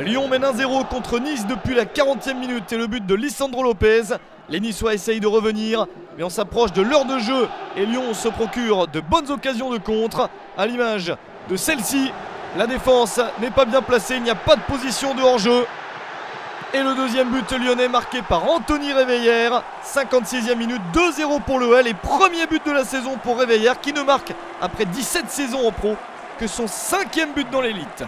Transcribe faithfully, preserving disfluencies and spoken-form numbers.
Lyon mène un zéro contre Nice depuis la quarantième minute et le but de Lisandro Lopez. Les Niçois essayent de revenir, mais on s'approche de l'heure de jeu et Lyon se procure de bonnes occasions de contre. À l'image de celle-ci, la défense n'est pas bien placée, il n'y a pas de position de hors-jeu. Et le deuxième but lyonnais marqué par Anthony Réveillère, cinquante-sixième minute, deux zéro pour l'O L et premier but de la saison pour Réveillère qui ne marque, après dix-sept saisons en pro, que son cinquième but dans l'élite.